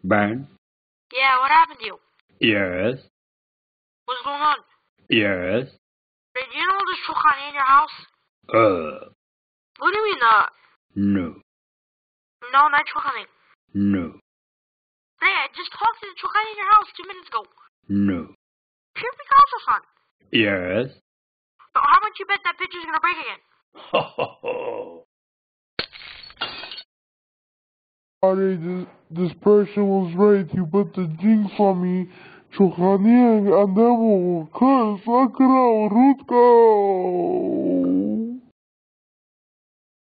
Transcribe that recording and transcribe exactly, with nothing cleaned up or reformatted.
Ben? Yeah, what happened to you? Yes. What's going on? Yes. Hey, do you know there's Chulhani in your house? Uh. What do you mean, uh? No. No, not Chulhani. No. Hey, I just talked to the Chulhani in your house two minutes ago. No. Pure Picasso-san. Yes. So how much you bet that picture's gonna break again? Ho ho ho. Sorry, this, this person was right. He put the jinx on me. Chulhani and then we'll curse. Sakura, Rutko.